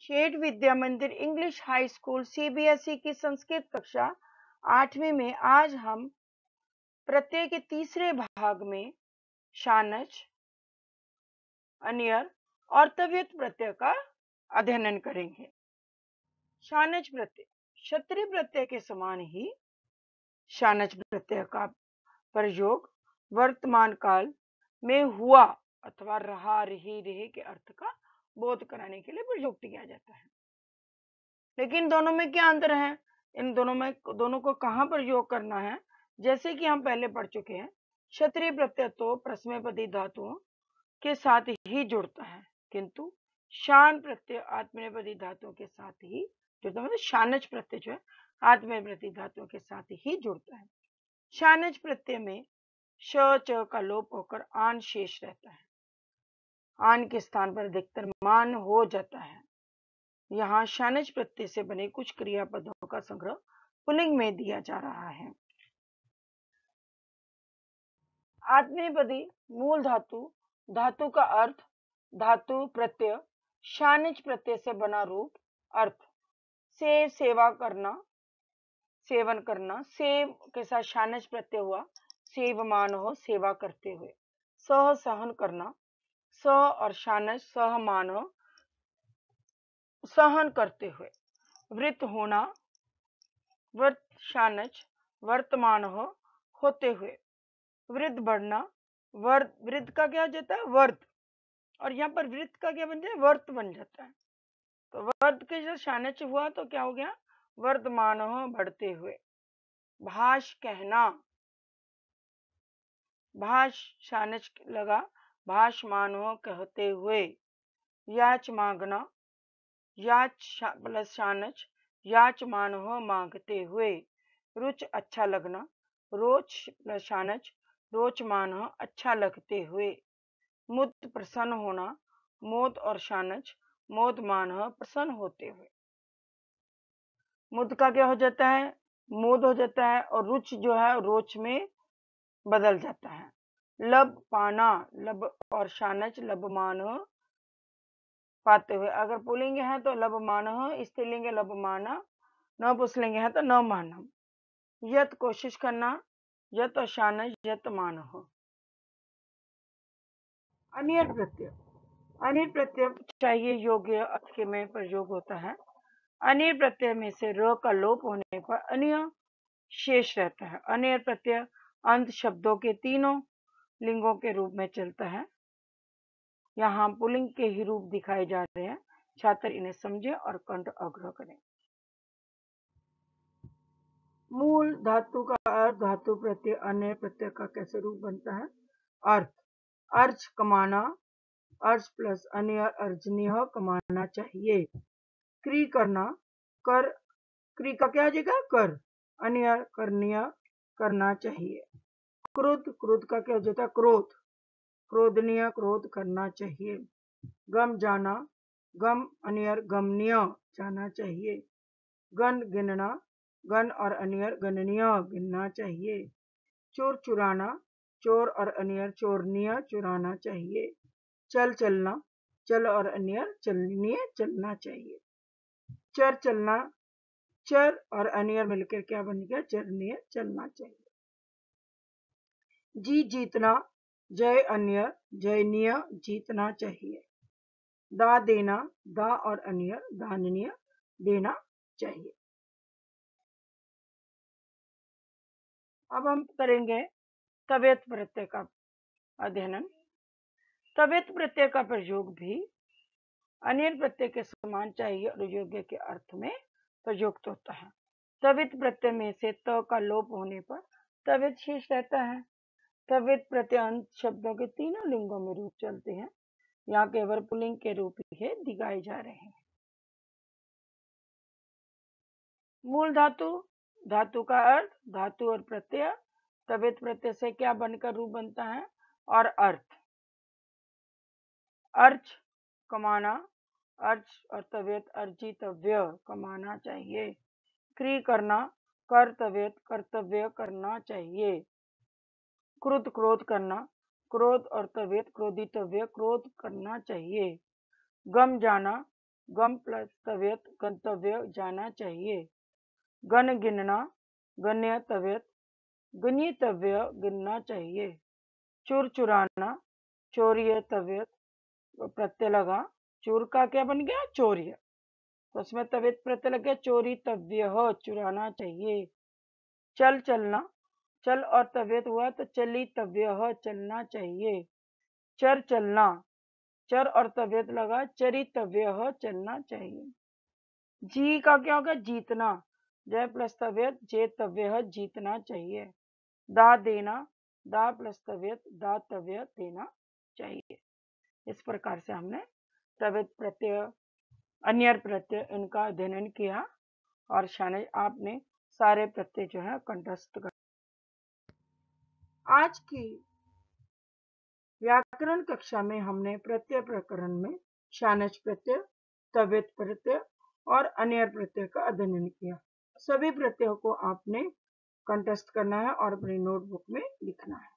शेठ विद्या मंदिर English high school CBSE की संस्कृत कक्षा 8वीं में आज हम प्रत्यय के तीसरे भाग में शानच, अन्यर और तव्यत प्रत्यय का अध्ययन करेंगे। शानच प्रत्यय क्षत्रिय प्रत्यय के समान ही शानच प्रत्यय का प्रयोग वर्तमान काल में हुआ अथवा रहा, रही, रहे के अर्थ का बोध कराने के लिए प्रयुक्त किया जाता है। लेकिन दोनों में क्या अंतर है? इन दोनों को कहाँ प्रयोग करना है? जैसे कि हम पहले पढ़ चुके हैं, क्षत्रिय प्रत्यय तो प्रश्नपदी धातुओं के साथ ही जुड़ता है, किंतु शान प्रत्यय आत्मनेपदी धातुओं के साथ ही जुड़ता है। मतलब शानच प्रत्यय जो है आत्मनेपदी धातुओं के साथ ही जुड़ता है। शानच प्रत्यय में श च का लोप होकर आन शेष रहता है। आन के स्थान पर अधिकतर मान हो जाता है। यहाँ शानच प्रत्यय से बने कुछ क्रियापदों का संग्रह पुल्लिंग में दिया जा रहा है। आत्मनेपदी मूल धातु, धातु का अर्थ, धातु प्रत्यय, शानच प्रत्यय से बना रूप, अर्थ सेव सेवा करना, सेवन करना, सेव के साथ शानच प्रत्यय हुआ, सेवमान हो सेवा करते हुए, सह सहन करना, स और शानच सहमान हो सहन करते हुए, वृत होना, वर्त शानच वर्तमान हो होते हुए, वृद्ध बढ़ना, वृद्ध का क्या हो जाता है? वर्त, और यहाँ पर वृत्त का क्या बन जाए? वर्त बन जाता है। तो वर्त के जो शानच हुआ तो क्या हो गया? वर्तमान हो बढ़ते हुए। भाष कहना, भाष शानच लगा, भाषमान हो कहते हुए। याच मांगना, याच प्लस शानच, याचमान हो मांगते हुए। रुच अच्छा लगना, रोच प्लस शानच, रोचमान हो अच्छा लगते हुए। मुद प्रसन्न होना, मोद और शानच, मोदमान हो प्रसन्न होते हुए। मुद का क्या हो जाता है? मोद हो जाता है, और रुच जो है रोच में बदल जाता है। लब पाना, लब और शानच लबमान हो पाते हुए। अगर पुल्लिंग है तो लबमान हो, स्त्रीलिंग लबमाना, न पुस्लिंग है तो न मानम। यत कोशिश करना, यत और शानच यत मान हो। अनियर प्रत्यय, अनिर प्रत्यय चाहिए योग्य अर्थ के में प्रयोग होता है। अनिर प्रत्यय में से र का लोप होने पर अन्य शेष रहता है। अनिर प्रत्यय अंत शब्दों के तीनों लिंगों के रूप में चलता है। यहाँ पुल्लिंग के ही रूप दिखाए जा रहे हैं, छात्र इन्हें समझे और कंठ अग्रह करें। मूल धातु का अर्थ, धातु प्रत्यय अन्य प्रत्यय का कैसे रूप बनता है? अर्थ, अर्च कमाना, अर्च प्लस अन्य अर्जनीय कमाना चाहिए। क्री करना, कर, क्री का क्या आ जाएगा? कर, अन्य करनीय करना चाहिए। क्रोध, क्रोध का क्या हो जाता है? क्रोध, क्रोधनीय क्रोध करना चाहिए। गम जाना, गम अन्यर गमनीय जाना चाहिए। गण गिनना, गण और अन्यर गणनीय गिनना चाहिए। चोर चुराना, चोर और अन्यर चोरनीय चुराना चाहिए। चल चलना, चल और अन्यर चलनीय चलना चाहिए। चर चलना, चर और अन्यर मिलकर क्या बन गया? चरणीय चलना चाहिए। जी जीतना, जय अन्यर जयनीय जीतना चाहिए। दा देना, दा और अन्यर दाननीय देना चाहिए। अब हम करेंगे तव्यत प्रत्यय का अध्ययन। तव्यत प्रत्यय का प्रयोग भी अनिल प्रत्यय के समान चाहिए और योग्य के अर्थ में प्रयुक्त होता है। तव्यत प्रत्यय में से त का लोप होने पर तव्यत शेष रहता है। तव्यत प्रत्यय अंत शब्दों के तीनों लिंगों में रूप चलते हैं। यहाँ केवल पुल्लिंग के रूप ही दिखाए जा रहे हैं। मूल धातु, धातु का अर्थ, धातु और प्रत्यय, तव्यत प्रत्यय से क्या बनकर रूप बनता है? और अर्थ, अर्च कमाना, अर्च और तव्यत अर्जितव्य कमाना चाहिए। क्री करना, कर्तव्य कर्तव्य करना चाहिए। क्रोध क्रोध करना, क्रोध और तव्यत क्रोधितव्य क्रोध करना चाहिए। गम जाना, गम प्लस तबियत गंतव्य जाना चाहिए। गण गिनना गण्य तबियत गणितव्य गिनना चाहिए। चोर चुराना चोरीय तबियत प्रत्यय लगा, चोर का क्या बन गया चोर्य, तो उसमें तबियत प्रत्यय लग गया चोरी तव्य चुराना चाहिए। चल चलना चल और तबियत हुआ तो चली तव्य चलना चाहिए। चर चलना चर और तबियत लगा चरितव्य चलना चाहिए। जी का क्या होगा जीतना, जय प्लस तबियत जेतव्य जीतना चाहिए। दा देना दा प्लस तबियत दातव्य देना चाहिए। इस प्रकार से हमने तबियत प्रत्यय अन्य प्रत्यय इनका अध्ययन किया और शायद आपने सारे प्रत्यय जो है कंठस्थ कर। आज की व्याकरण कक्षा में हमने प्रत्यय प्रकरण में शानच प्रत्यय तबियत प्रत्यय और अन्य प्रत्यय का अध्ययन किया। सभी प्रत्ययों को आपने कंठस्थ करना है और अपनी नोटबुक में लिखना है।